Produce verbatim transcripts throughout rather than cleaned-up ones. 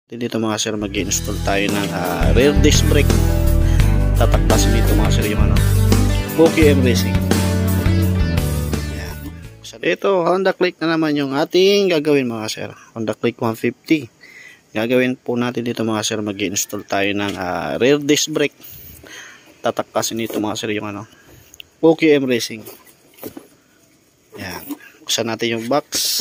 Dito mga sir, mag-install tayo ng uh, rear disc brake. Tatakbasin dito mga sir yung ano, O K M Racing. Ayan. So dito, Honda Click na naman yung ating gagawin mga sir. Honda Click one fifty. Gagawin po natin dito mga sir, mag-install tayo ng uh, rear disc brake. Tatakbasin dito mga sir yung ano, O K M Racing. Ayan. Buksan natin yung box.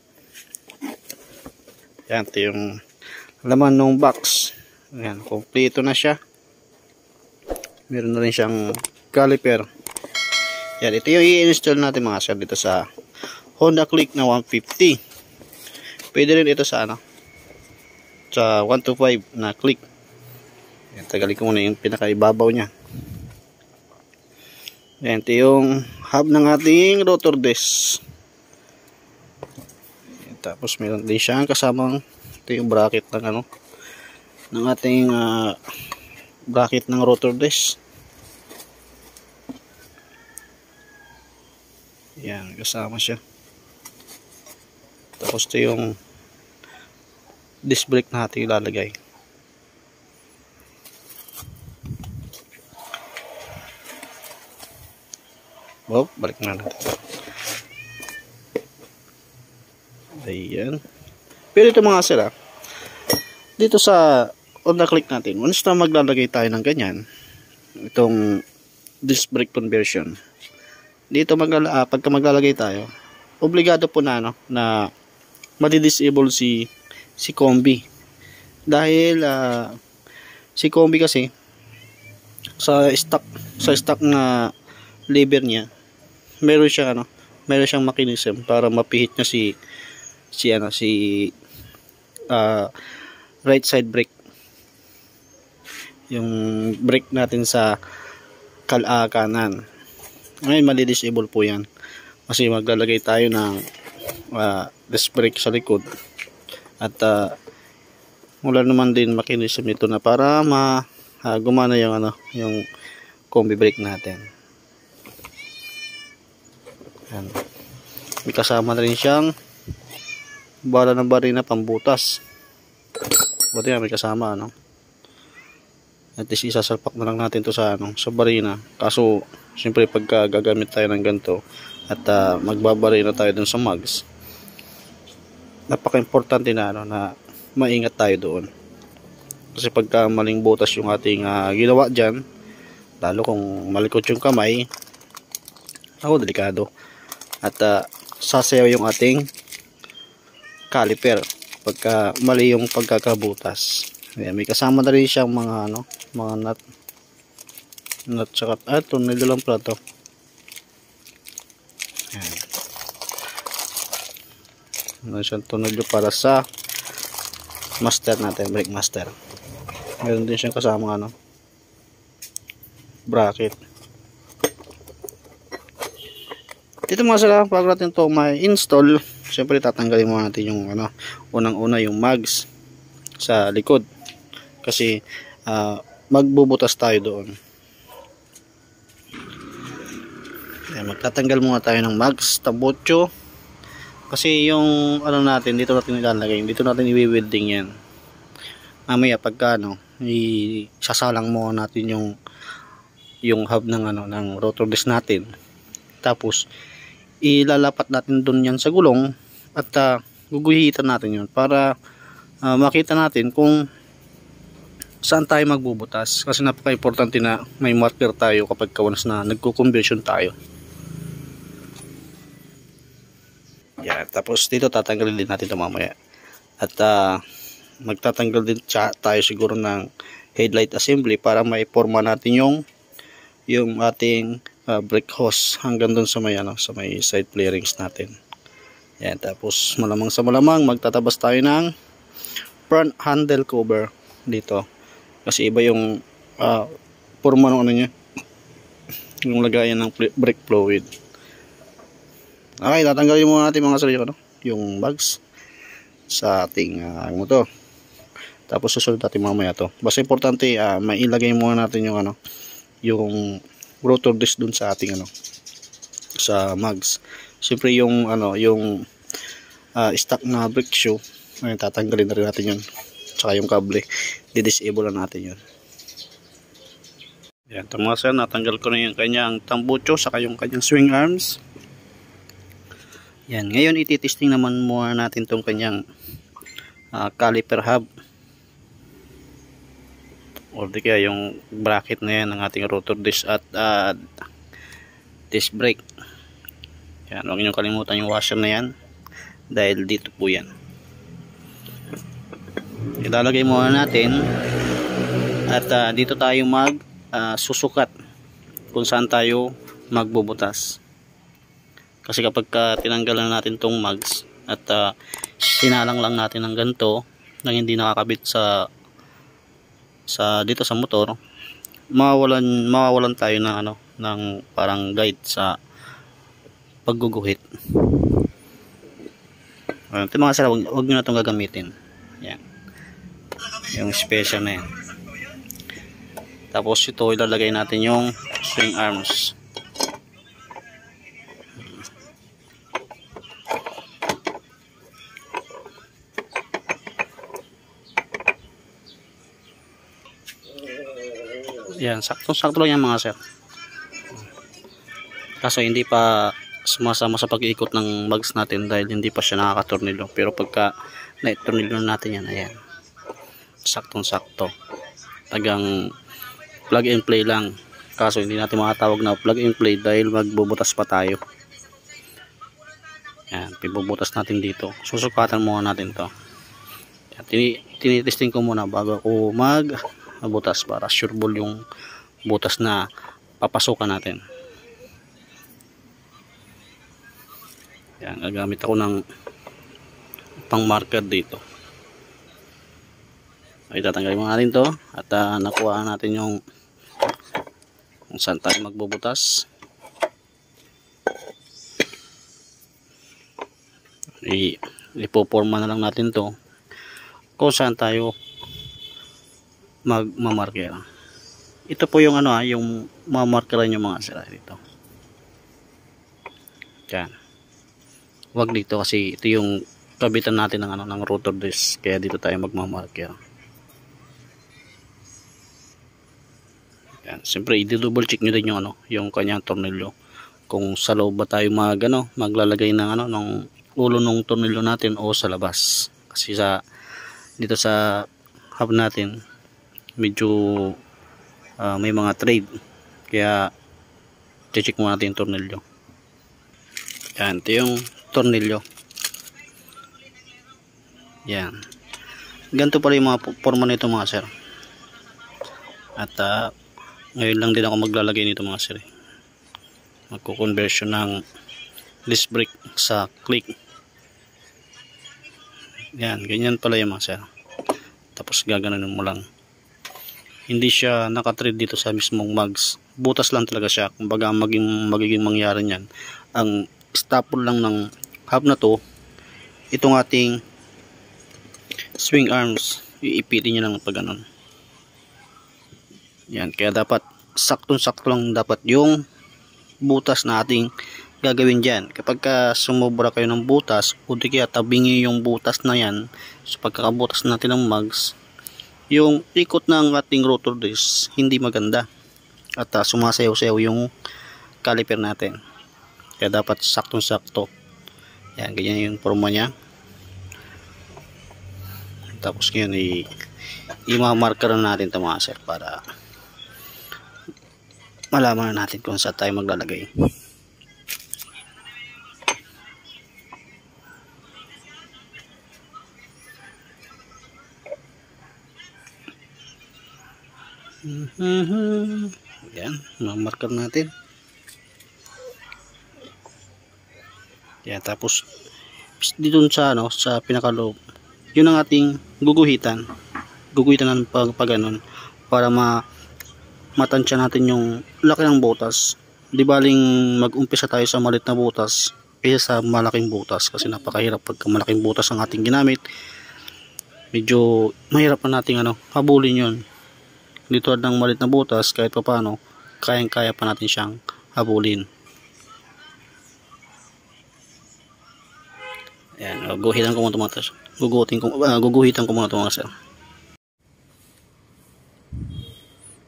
Ayan, ito yung laman ng box. Ayan, kompleto na siya. Meron na rin siyang caliper. Ayan, ito yung i-install natin mga sir dito sa Honda Click na one fifty. Pwede rin ito sa ano, sa one twenty-five na Click. Ayan, tagalin ko muna yung pinakaibabaw nya. Ayan, ito yung hub ng ating rotor disc. Ayan, tapos meron din siyang kasamang ito yung bracket ng ano, ng ating uh, bracket ng rotor disc. Yan, kasama siya. Tapos ito yung disc brake natin ilalagay. Oh, balik na natin. Ayan. Pero ito mga sir, dito sa Honda Click natin, once na maglalagay tayo ng ganyan, itong disc brake conversion, dito maglala, ah, pagka maglalagay tayo, obligado po na, no, na madi-disable si, si combi. Dahil uh, si combi kasi, sa stock, sa stock na lever niya, meron siya, ano, meron siyang mechanism para mapihit niya si, si, ano, si, Uh, right side brake, yung brake natin sa kal uh, kanan. Ngayon mali-disable po yan kasi maglalagay tayo ng uh, disc brake sa likod at uh, wala naman din mechanism nito na para ma uh, gumana yung ano, yung combi brake natin. Yan. May kasama na rin siyang bala ng barina pambutas. Buti nga may kasama, ano. At least isasalpak na lang natin to sa ano, sa barina. Kaso siyempre pagka gagamit tayo ng ganito at uh, magbabarina tayo dun sa mugs, napaka-importante na ano, na maingat tayo doon. Kasi pagka maling butas yung ating uh, ginawa diyan, lalo kung malikot yung kamay, ako delikado. At uh, sasayaw yung ating caliper pagka mali yung pagkakabutas. Ayan, may kasama na rin siyang mga ano, mga nut nut saka ah, tornilyo lang pala to. Ayan, meron siyang tornilyo para sa master natin, brake master. Meron din siyang kasama ano, bracket. Dito mga sila, bago natin to may install, siyempre tatanggalin muna natin yung ano, unang-una yung mugs sa likod kasi uh, magbubutas tayo doon. Ayan, magtatanggal muna tayo ng mugs, tabotyo, kasi yung ano natin, dito natin ilalagay, dito natin i-welding yan. Mamaya pagka ano, isasalang muna natin yung yung hub ng ano, ng rotor disc natin. Tapos ilalapat natin doon yan sa gulong at uh, guguhitan natin yun para uh, makita natin kung saan tayo magbubutas, kasi napaka-importante na may marker tayo kapag once na nagko-conversion tayo. Yan, tapos dito tatanggalin din natin ito mamaya at uh, magtatanggal din tayo siguro ng headlight assembly para maiporma natin yung yung ating Uh, brake hose hanggang dun sa may ano, sa may side flarings natin. Yan, tapos malamang sa malamang magtatabas tayo ng front handle cover dito kasi iba yung uh, forma ng ano niya, yung lagayan ng brake fluid. Okay, tatanggalin muna natin mga sir yung, ano, yung bags sa ating uh, motor. Tapos susunod natin mamaya to. Basta importante uh, mailagay muna natin yung ano, yung rotor disc dun sa ating ano, sa mugs. Siyempre yung ano, yung uh, stock na brake shoe, ayun, tatanggalin na rin natin yun. tsaka yung kable, di-disable na natin yun. Yan, ito mga sir, natanggal ko na yung kanyang tambucho saka yung kanyang swing arms. Yan, ngayon ititesting naman muna natin tong kanyang uh, caliper hub o di kaya yung bracket na yan ng ating rotor disc at uh, disc brake. Yan, huwag nyo kalimutan yung washer na yan dahil dito po yan. Ilalagay muna natin at uh, dito tayo mag Uh, susukat kung saan tayo magbubutas, kasi kapag ka tinanggalan natin tong mugs at uh, sinalang lang natin ng ganito nang hindi nakakabit sa sa dito sa motor, mawawalan mawawalan tayo ng ano ng parang guide sa pagguguhit. Uh, ito mga sir, huwag, huwag nyo na itong gagamitin. Yan, yung special na yan. Tapos ito ilalagay natin yung swing arms. Yan, sakto-sakto lang yan mga sir. Kaso hindi pa sumasama sa pag-iikot ng mugs natin dahil hindi pa siya nakakatornilyo. Pero pagka na-tornilyo natin yan, ayan, saktong-sakto. Tagang plug and play lang, kaso hindi natin makatawag na plug and play dahil magbubutas pa tayo. Yan, pibubutas natin dito. Susukatan muna natin to. Yan, tinitesting ko muna bago ako magbutas para sure ball yung butas na papasukan natin. Yan, gagamit ako ng pang marker dito. Ay, tatanggalin mo natin to at uh, nakuha natin yung kung saan tayo magbubutas. I ipoporma na lang natin to kung saan tayo magmamarker. Ito po yung ano ha, yung mamarkeran yung mga sira dito. Yan, wag dito kasi ito yung kabitan natin ng ano ng rotor disc, kaya dito tayo magmamarker. Yan, siyempre i-double check nyo din yung ano, yung kanyang tornilyo. Kung sa loob ba tayo mag ano, maglalagay ng ano ng ulo ng tornilyo natin o sa labas. Kasi sa dito sa hub natin medyo uh, may mga trade. Kaya check mo natin yung tornilyo. Yan, ito yung tornilyo. Yan. Ganito pala yung mga forma nito mga sir. At uh, ngayon lang din ako maglalagay nito mga sir. Magko-conversion ng disc brake sa click. Yan, ganyan pala yung mga sir. Tapos gaganon mo lang. Hindi siya nakatrade dito sa mismong mugs. Butas lang talaga siya. Kumbaga maging, magiging mangyari niyan, ang staple lang ng hub na to, itong ating swing arms, iipitin nyo lang pag ganon. Yan, kaya dapat saktong-sakto lang dapat yung butas na ating gagawin dyan. Kapag ka sumobra kayo ng butas, o di kaya tabingi yung butas na yan, so pagkakabutas natin ng mugs, yung ikot ng ating rotor disc hindi maganda at uh, sumasayaw-sayaw yung caliper natin. Kaya dapat saktong-sakto. Yan, ganyan yung forma nya. Tapos ngayon i-marker na natin ito mga sir para malaman na natin kung saan tayo maglalagay. Mm-hmm. Yan, mamarker natin. Yan, tapos dito sa ano, sa pinakaloob, yun ang ating guguhitan. Guguhitan ng pag, pag ganun, para ma matansya natin yung laki ng butas. Di baling mag-umpisa tayo sa maliit na butas kaysa sa malaking butas, kasi napakahirap pagka malaking butas ang ating ginamit. Medyo mahirap na nating ano, habulin yun. Dito ng maliit na butas, kahit pa paano, kayang-kaya pa natin siyang habulin. Ayan, guguhitan ko muna ito mga sir. Guguhitan ko, uh, guguhitan ko muna ito mga sir.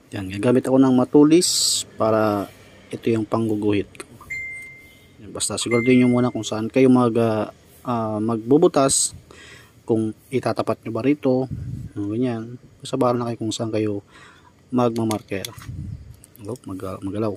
Yan, gagamit ako ng matulis para ito yung pangguguhit ko. Yan, basta siguraduhin nyo muna kung saan kayo mag, uh, uh, magbubutas, kung itatapat nyo ba rito, ganyan. Basta bahala na kayo kung saan kayo magmamarker. Oh, mag magalaw.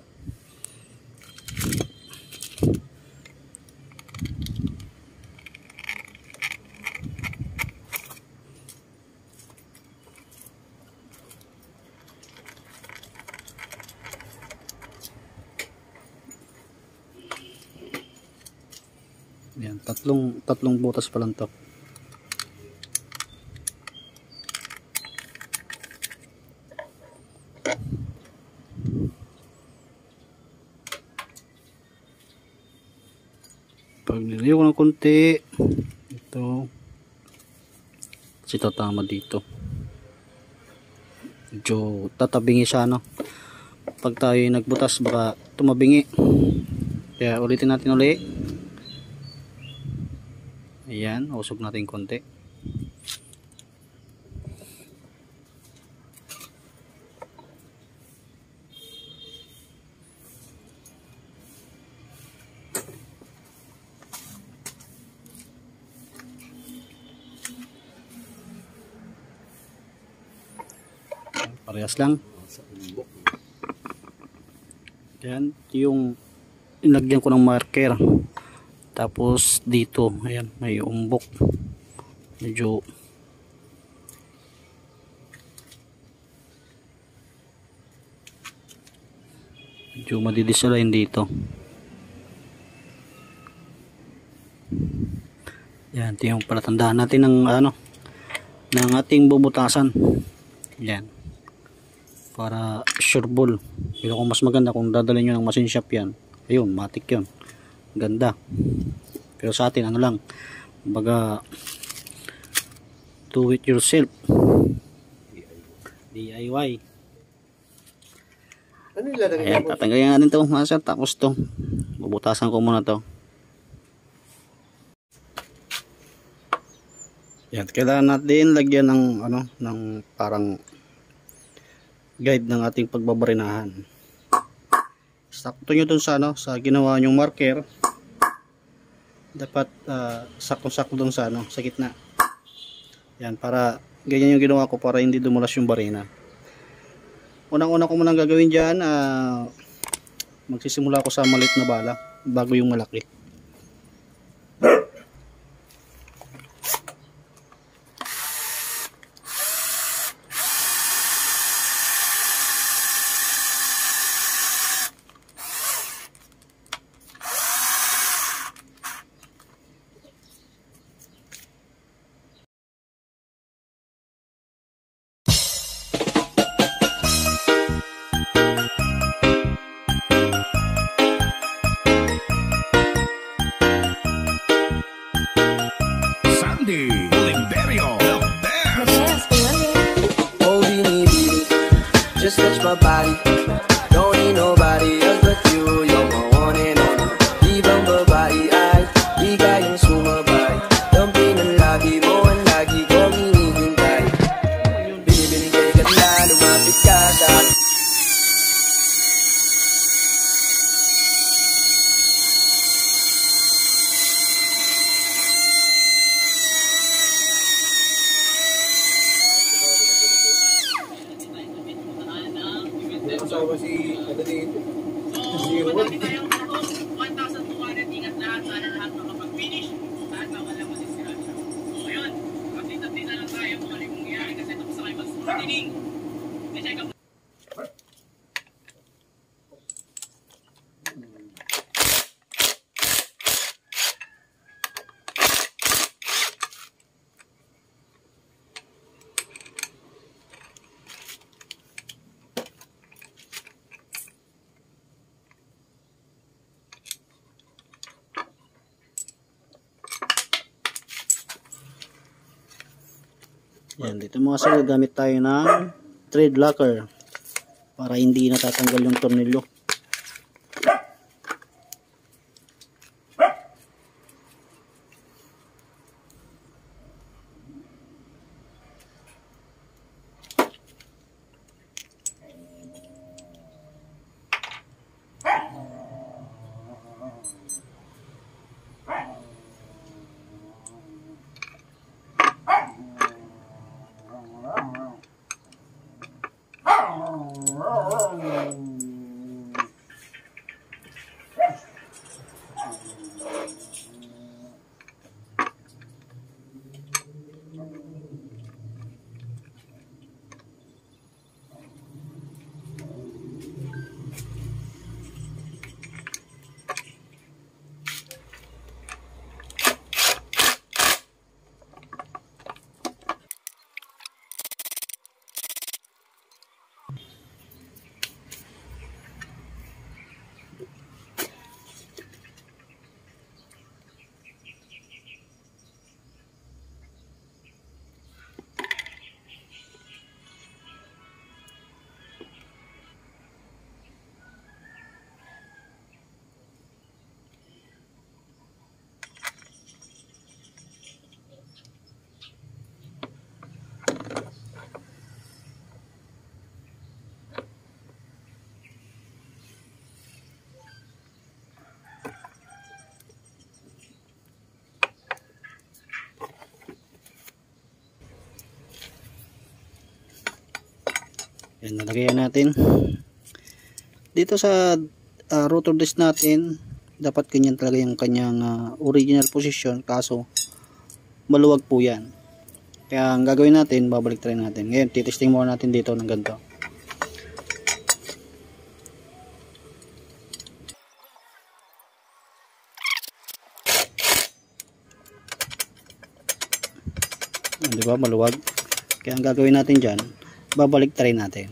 Yan, tatlong tatlong butas pa lang to. Pag niliyo ko ng konti, ito kasi tatama dito. Medyo tatabingi siya, no? Pag tayo nagbutas baka tumabingi, kaya ulitin natin ulit. Ayan, usog natin konti. Parehas lang. Ayan, yung inagyan ko ng marker. Tapos dito, ayan, may umbok. Medyo medyo madidisalign dito. Ayan, ito yung palatandaan natin ng ano, ng ating bubutasan. Ayan, para sure ball. Pero kung mas maganda kung dadalhin nyo ng machine shop yan, ayun, matik yun, ganda. Pero sa atin ano lang, baga do it yourself, D I Y. Ano ilalagay? Ayan, tatanggalin natin to mga sir. Tapos to, bubutasan ko muna to. Yan, kailangan natin lagyan ng ano, ng parang guide ng ating pagbabarinahan. Sakto nyo dun sa ano, sa ginawa nyong marker. Dapat uh, sakto-sakto dun sa ano, sa gitna. Yan, para ganyan yung ginawa ko para hindi dumulas yung barina. Unang-una ko munang gagawin diyan, uh, magsisimula ako sa maliit na bala bago yung malaki. Just touch my body. Don't need nobody else but you. You're my one and only. Ibang babae ay di kayang sumabay. Dampi ng lagi mo ang lagi kong hinihintay. Binibinigay ka't na lumapit ka sa kasama si Adeline. So, madami tayong one thousand two hundred. Ingat lahat. Sana lahat makapag-finish. Lahat na wala masisira siya. So, yun. Update-update na lang tayo kung ano yung mangyayari kasi tapos na kayo mag-scrutining. I-check up. Yan, dito mga sir, gamit tayo ng thread locker para hindi natatanggal yung tornilyo. Yan, nalagyan natin dito sa uh, rotor disc natin. Dapat ganyan talaga yung kanyang uh, original position, kaso maluwag po yan. Kaya ang gagawin natin, babalik tayo natin. Ngayon titesting muna natin dito ng ganito. Di ba, maluwag? Kaya ang gagawin natin dyan, babalik tayo natin.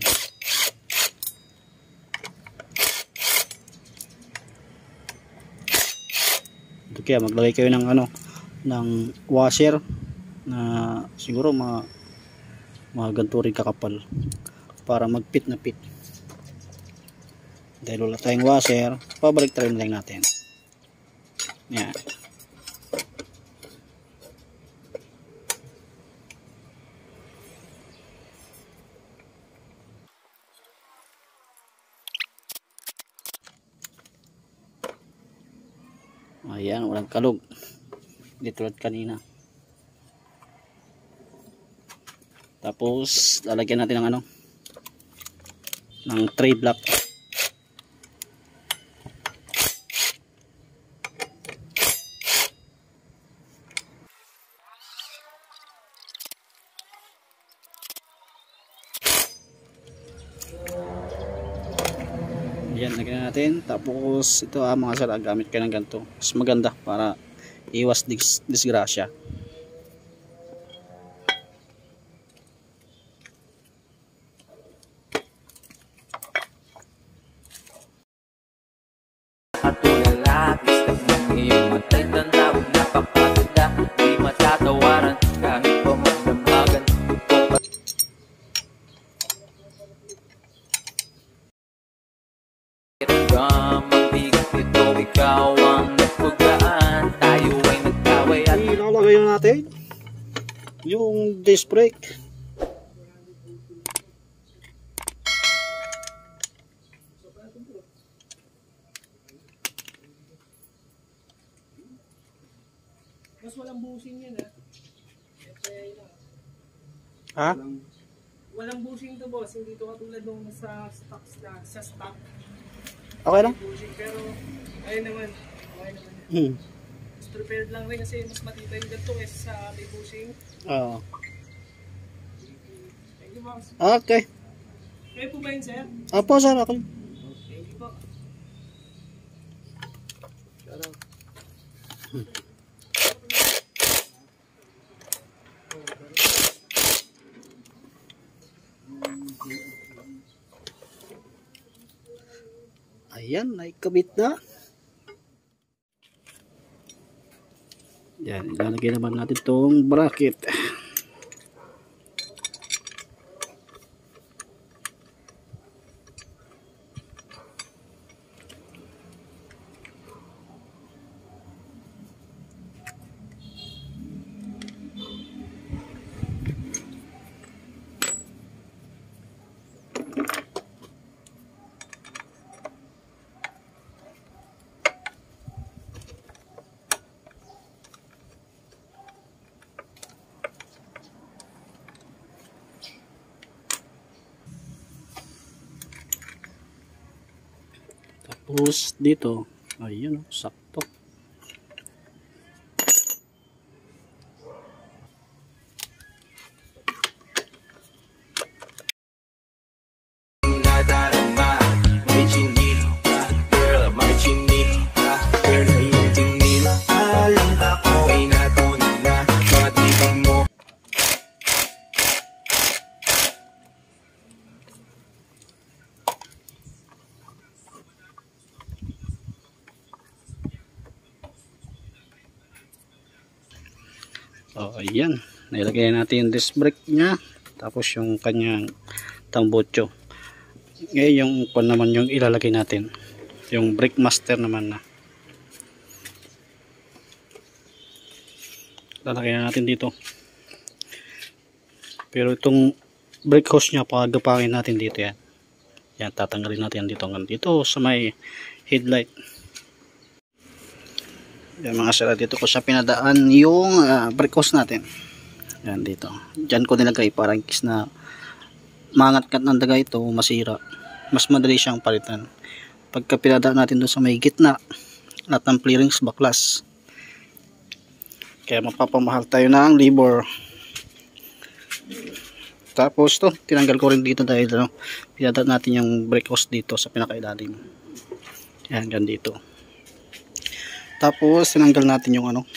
Kaya maglagay kayo ng ano, ng washer na siguro mga mga ganito rin kakapal para magpit na pit. Dahil wala tayong washer, pabalik tayo lang natin. Yan. Ayan, walang kalog. Hindi tulad kanina. Tapos lalagyan natin ng ano, ng tray block. Yan, lagyan natin. Tapos ito ah, mga sir, gamit kayo ng ganito. Mas maganda para iwas dis disgrasya. At tulala, gusto mong iyong matay. Tandawag napakaganda, di matatawaran kahit pa magdamagan. Magbigat ito, ikaw ang nagpugaan. Tayo ay nagkaway at ilalagay natin yung disc brake. Mas walang bushing yan, ha? Ha? Walang bushing to, boss. Hindi to katulad nung sa stocks na, sa stock. Okay lang? Bushing, pero ayun naman. Okay naman. Hmm. Mas prepared lang rin kasi mas matibay yung ganito kaysa sa may bushing. Oo. Thank you, boss. Okay. Kayo po ba yun, sir? Apo, sir, ako. Thank you po. Ayan, naikabit na. Yan, ilalagay naman natin itong bracket. Tapos dito, ayun, sakto. nadarama. May chinita, girl, may chinita. Girl, na iyong tingin. Alam ako ay natunan na. Matibig mo. So, ayan. Nilagay natin yung disc brake nya. Tapos yung kanyang tambutso. Ngayon yung kung naman yung ilalagay natin. Yung brake master naman na. Lalagay na natin dito. Pero itong brake hose nya, pagapangin natin dito yan. Yan, tatanggalin natin dito. Dito sa may headlight. Yan mga sir, dito ko sa pinadaan yung uh, brake hose natin. Yan dito. Diyan ko nilagay para in case na mangat-ngat ng daga ito, masira, mas madali siyang palitan pagka pinadaan natin doon sa may gitna lahat ng clearings baklas. Kaya mapapamahal tayo ng labor. Tapos to, tinanggal ko rin dito dahil ano, pinadaan natin yung brake hose dito sa pinakailalim. Yan, hanggang dito. Tapos tinanggal natin yung ano,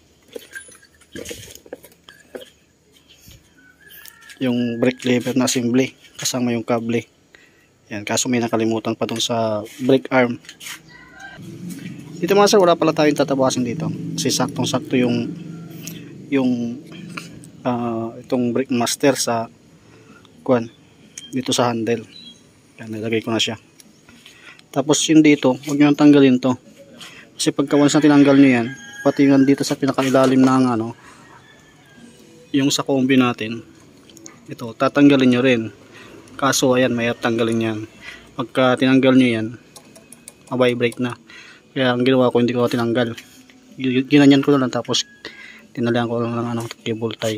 yung brake lever na assembly kasama yung kable. Yan, kaso may nakalimutan pa dun sa brake arm. Dito mga sir, wala pala tayong tatabasin dito kasi saktong sakto yung yung uh, itong brake master sa kuan dito sa handle. Yan, nilagay ko na siya. Tapos yun dito, huwag nyo nang tanggalin to kasi pagka once na tinanggal nyo yan, pati yung dito sa pinakailalim ng ano, yung sa combi natin, ito tatanggalin nyo rin. Kaso ayan, may tanggalin yan. Pagka tinanggal nyo yan, mabibrate na. Kaya ang ginawa ko, hindi ko tinanggal, ginanyan ko na lang, tapos tinalihan ko lang ng ano, cable tie.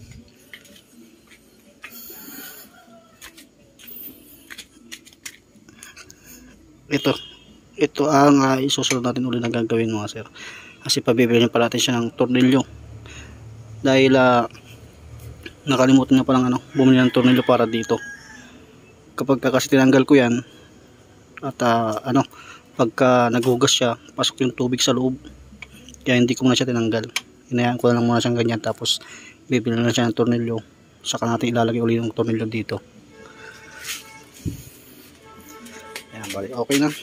Ito ito ang uh, isusunod natin ulit na gagawin mga sir, kasi pabibilin pa natin siya ng tornilyo dahil uh, nakalimutan na palang ano, bumili ng tornilyo para dito. Kapag kasi tinanggal ko yan at uh, ano, pagka naghugas siya, pasok yung tubig sa loob, kaya hindi ko muna siya tinanggal. Hinayaan ko lang muna siyang ganyan, tapos bibili na siya ng tornilyo, saka natin ilalagay ulit yung tornilyo dito. Ayan, bali okay na.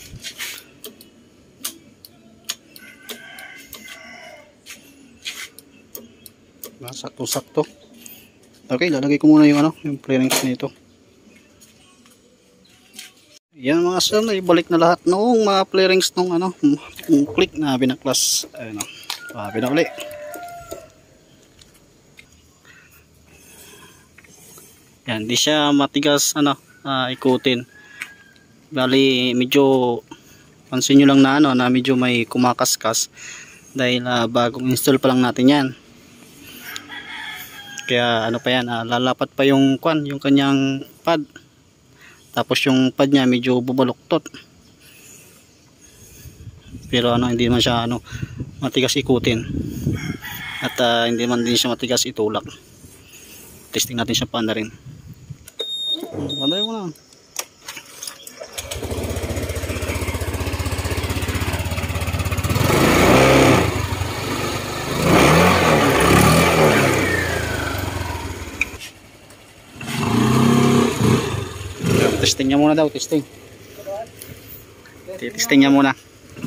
Sakto sakto. Okay, lalagay ko muna yung ano, yung clearance nito. Yan mga sir, ibalik na lahat noong mga clearings nung ano, yung click na binaklas. Ayun o, ah, binakli. Yan, di siya matigas ano, uh, ikutin. Bali, medyo pansin nyo lang na ano, na medyo may kumakaskas dahil uh, bagong install pa lang natin yan. Kaya ano pa yan, uh, lalapat pa yung kwan, yung kanyang pad. Tapos yung pad niya medyo bubaluktot. Pero ano, hindi man siya ano, matigas ikutin. At uh, hindi man din siya matigas itulak. Testing natin siya pa na rin. Banday mo na. Testing niya muna daw, testing. Testing niya muna.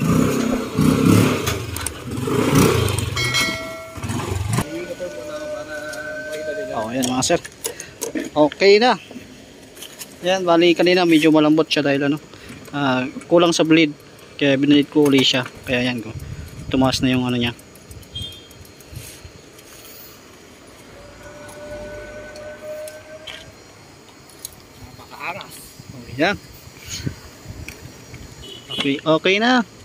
Oh, yan mga sir. Okay na. Yan, bali kanina medyo malambot siya dahil ano, uh, kulang sa bleed. Kaya binilit ko uli siya. Kaya yan ko. Tumaas na yung ano niya. Napakaaras. Oh, yan. Okay, okay na.